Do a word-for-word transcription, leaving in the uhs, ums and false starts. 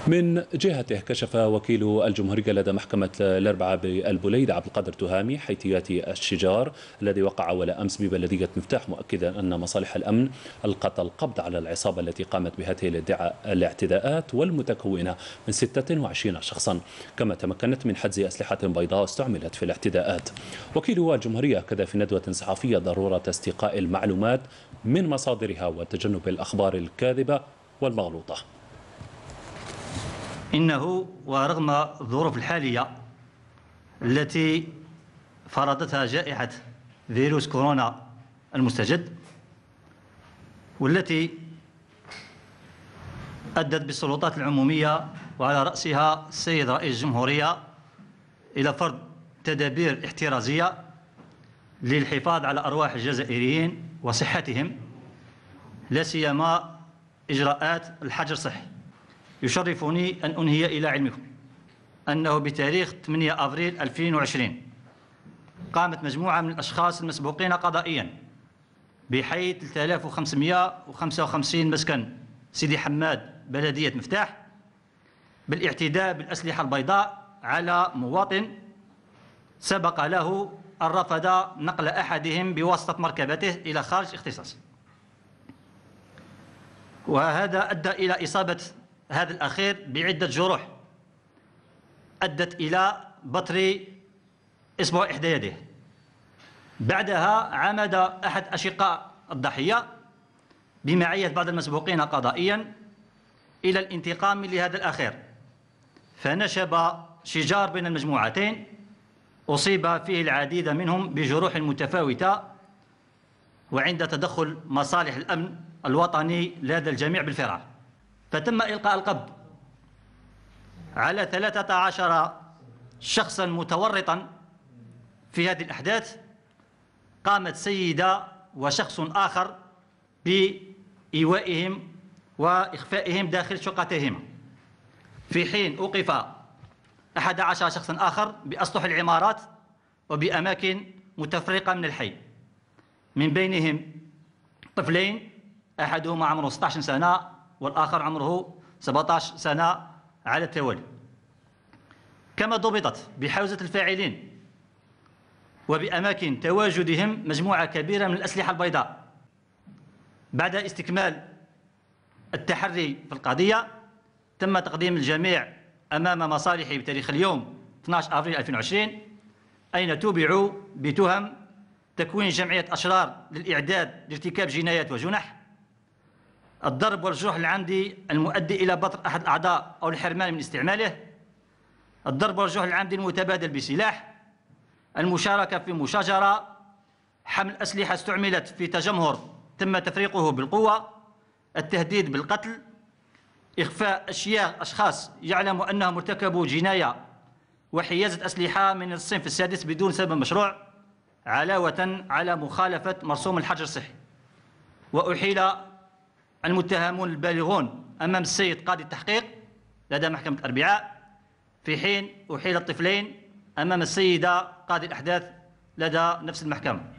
من جهته كشف وكيل الجمهورية لدى محكمة الأربعاء بالبوليد عبد القادر تهامي حيثيات الشجار الذي وقع أول أمس ببلدية مفتاح، مؤكدا أن مصالح الأمن ألقت القبض على العصابة التي قامت بهذه الاعتداءات والمتكونة من ستة وعشرين شخصا، كما تمكنت من حجز أسلحة بيضاء استعملت في الاعتداءات. وكيل الجمهورية أكد في ندوة صحفية ضرورة استيقاء المعلومات من مصادرها وتجنب الأخبار الكاذبة والمغلوطة. إنه ورغم الظروف الحالية التي فرضتها جائحة فيروس كورونا المستجد، والتي أدت بالسلطات العمومية وعلى رأسها السيد رئيس الجمهورية إلى فرض تدابير احترازية للحفاظ على أرواح الجزائريين وصحتهم، لا سيما إجراءات الحجر الصحي. يشرفني أن أنهي إلى علمكم أنه بتاريخ ثمانية أفريل ألفين وعشرين قامت مجموعة من الأشخاص المسبوقين قضائيا بحي ثلاثة آلاف وخمسمئة وخمسة وخمسين مسكن سيدي حماد بلدية مفتاح بالاعتداء بالأسلحة البيضاء على مواطن سبق له أن رفض نقل أحدهم بواسطة مركبته إلى خارج اختصاصه، وهذا أدى إلى إصابة هذا الأخير بعدة جروح أدت إلى بتر إصبع إحدى يديه. بعدها عمد أحد أشقاء الضحية بمعية بعض المسبوقين قضائيا إلى الانتقام لهذا الأخير، فنشب شجار بين المجموعتين أصيب فيه العديد منهم بجروح متفاوتة، وعند تدخل مصالح الأمن الوطني لدى الجميع بالفرار، فتم إلقاء القبض على ثلاثة عشر شخصا متورطا في هذه الأحداث. قامت سيدة وشخص آخر بإيوائهم وإخفائهم داخل شقتهما، في حين أوقف أحد عشر شخصا آخر بأسطح العمارات وبأماكن متفرقة من الحي، من بينهم طفلين أحدهما عمره ستة عشر سنة والآخر عمره سبعة عشر سنة على التوالي. كما ضبطت بحوزة الفاعلين وبأماكن تواجدهم مجموعة كبيرة من الأسلحة البيضاء. بعد استكمال التحري في القضية تم تقديم الجميع أمام مصالحه بتاريخ اليوم اثني عشر أفريل ألفين وعشرين، أين توبعوا بتهم تكوين جمعية أشرار للإعداد لارتكاب جنايات وجنح، الضرب والجرح العمدي المؤدي إلى بتر أحد الأعضاء أو الحرمان من استعماله، الضرب والجرح العمدي المتبادل بسلاح، المشاركة في مشاجرة، حمل أسلحة استعملت في تجمهر تم تفريقه بالقوة، التهديد بالقتل، إخفاء أشياء أشخاص يعلم أنهم ارتكبوا جناية، وحيازة أسلحة من الصنف السادس بدون سبب مشروع، علاوة على مخالفة مرسوم الحجر الصحي. وأحيل المتهمون البالغون أمام السيد قاضي التحقيق لدى محكمة الأربعاء، في حين أحيل الطفلين أمام السيدة قاضي الأحداث لدى نفس المحكمة.